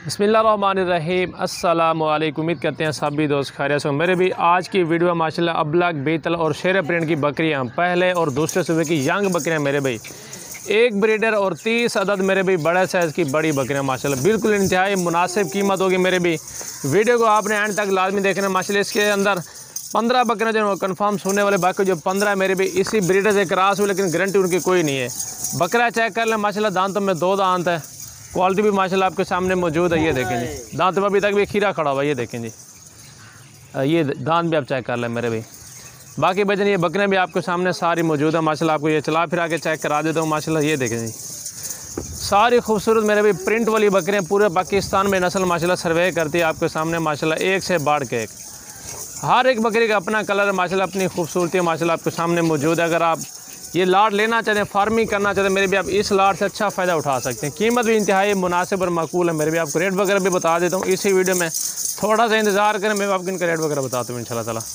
बिस्मिल्लाहिर्रहमानिर्रहीम अस्सलाम वालेकुम। उम्मीद करते हैं सभी दोस्त खैरियत से। मेरे भी आज की वीडियो माशाल्लाह अबलग, बेतल और शेर प्रिंट की बकरियां, पहले और दूसरे सूबे की यंग बकरियां मेरे भाई, एक ब्रीडर और 30 अदद मेरे भी बड़े साइज़ की बड़ी बकरियां माशाल्लाह, बिल्कुल इंतहाई मुनासिब कीमत होगी मेरे भी। वीडियो को आपने एंड तक लाजमी देखना माशाल्लाह। इसके अंदर 15 बकरियां जो कन्फर्म सोने वाले, बाकी जो 15 मेरे भी इसी ब्रीडर से क्रॉस हुई, लेकिन गारंटी उनकी कोई नहीं है। बकरा चेक कर लें माशाल्लाह, दांतों में 2 दांत है, क्वालिटी भी माशाल्लाह आपके सामने मौजूद है। ये देखें जी, दांत में अभी तक भी खीरा खड़ा हुआ है। ये देखें जी, ये दांत भी आप चेक कर लें मेरे भाई। बाकी वजन ये बकरें भी आपके सामने सारी मौजूद है माशाल्लाह। आपको ये चला फिरा के चेक करा देता हूँ माशाल्लाह। ये देखें जी, सारी खूबसूरत मेरे भी प्रिंट वाली बकरें पूरे पाकिस्तान में नस्ल माशाल्लाह सर्वे करती है आपके सामने माशाल्लाह, एक से बढ़ के एक। हर एक बकरी का अपना कलर है माशाल्लाह, अपनी खूबसूरती माशाल्लाह आपके सामने मौजूद है। अगर आप ये लाट लेना चाहते हैं, फार्मिंग करना चाहते हैं मेरे भी, आप इस लाट से अच्छा फ़ायदा उठा सकते हैं। कीमत भी इंतहाई मुनासिब और माकूल है मेरे भी। आपको रेट वगैरह भी बता देता हूँ इसी वीडियो में, थोड़ा सा इंतज़ार करें, मैं आपको इनका रेट वगैरह बताता हूँ इंशाल्लाह ताला।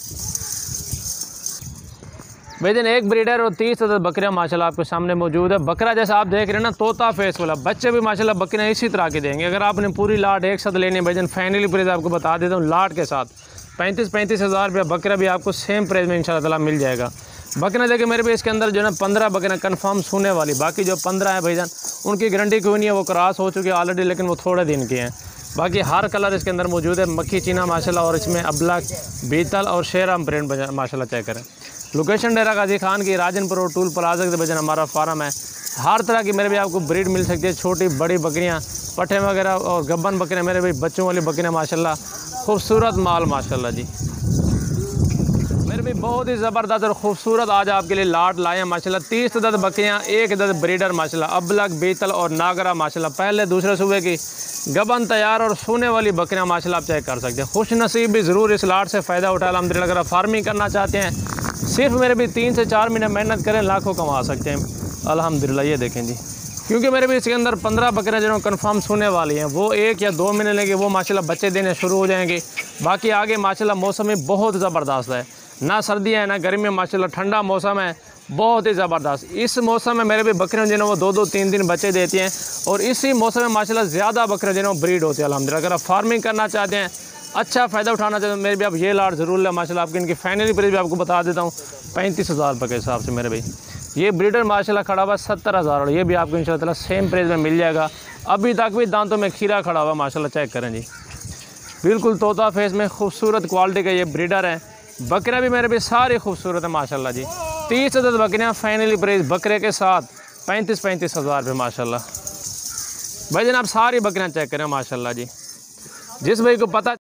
भाई दिन एक ब्रीडर और 30 अदद बकरियाँ माशाल्लाह आपके सामने मौजूद है। बकरा जैसा आप देख रहे हैं ना, तोता फेस वाला, बच्चे भी माशाल्लाह बकरियाँ इसी तरह के देंगे। अगर आपने पूरी लाट एक साथ लेनी है भाई दिन, फाइनली प्राइस आपको बता देता हूँ, लाट के साथ 35 हज़ार रुपया बकरा भी आपको सेम प्राइस में इंशाल्लाह ताला मिल जाएगा। बकरा देखिए मेरे भी, इसके अंदर जो है ना 15 बकरियाँ कन्फर्म सोने वाली, बाकी जो 15 है भाईजान उनकी गारंटी कोई नहीं है, वो क्रॉस हो चुकी है ऑलरेडी, लेकिन वो थोड़े दिन की हैं। बाकी हर कलर इसके अंदर मौजूद है, मक्खी चीना माशाल्लाह, और इसमें अबलग, बीतल और शेराम प्रिंट माशाल्लाह चेक करें। लोकेशन डेरा गाजी खान की, राजनपुर और टूल प्लाजा के भजन हमारा फार्म है। हर तरह की मेरे भी आपको ब्रीड मिल सकती है, छोटी बड़ी बकरियाँ, पट्ठे वगैरह और गब्बन बकरियाँ मेरे भी, बच्चों वाली बकरियाँ माशाल्लाह, खूबसूरत माल माशाल्लाह जी। मेरे भी बहुत ही ज़बरदस्त और ख़ूबसूरत आज आपके लिए लाट लाए हैं माशाल्लाह। 30 अदद बकरियाँ, एक अदद ब्रीडर माशाल्लाह, अबलग, बीतल और नागरा माशाल्लाह, पहले दूसरे सूबे की गबन तैयार और सोने वाली बकरियाँ माशाल्लाह आप चेक कर सकते हैं। खुश नसीब भी ज़रूर इस लाट से फ़ायदा उठाए अल्हम्दुलिल्लाह। अगर आप फार्मिंग करना चाहते हैं, सिर्फ मेरे भी 3 से 4 महीने मेहनत करें, लाखों कमा सकते हैं अल्हम्दुलिल्लाह। ये देखें जी, क्योंकि मेरे भी इसके अंदर 15 बकरियाँ जो कन्फर्म सोने वाली हैं, वो 1 या 2 महीने लेंगे, वो माशाल्लाह बच्चे देने शुरू हो जाएंगे। बाकी आगे माशाल्लाह मौसम ही बहुत ज़बरदस्त है, ना सर्दियाँ है ना गर्मी, माशाल्लाह ठंडा मौसम है, बहुत ही ज़बरदस्त। इस मौसम में मेरे भी बकरियाँ जो है वो 2-2, 3-3 बच्चे देती हैं, और इसी मौसम में माशाल्लाह ज़्यादा बकरियाँ जो है ब्रीड होती है अल्हम्दुलिल्लाह। अगर आप फार्मिंग करना चाहते हैं, अच्छा फ़ायदा उठाना चाहते हैं मेरे भी, आप ये लाट ज़रूर लें माशाल्लाह। आपकी इनकी फाइनली प्राइस भी आपको बता देता हूँ 35 हज़ार रुपये के हिसाब से मेरे भाई। ये ब्रीडर माशाल्लाह खड़ा हुआ 70 हज़ार, और ये भी आपको इंशाल्लाह ताला सेम प्राइस में मिल जाएगा। अभी तक भी दांतों में खीरा खड़ा हुआ माशाल्लाह, चेक करें जी, बिल्कुल तोता फेस में खूबसूरत क्वालिटी का ये ब्रीडर है। बकरियाँ भी मेरे भी सारी खूबसूरत है माशाल्लाह जी। 30 अदद बकरियाँ, फाइनली प्राइस बकरे के साथ 35 हज़ार रुपये माशाल्लाह। भाई जनाब सारी बकरियाँ चेक करें माशाल्लाह जी। जिस भाई को पता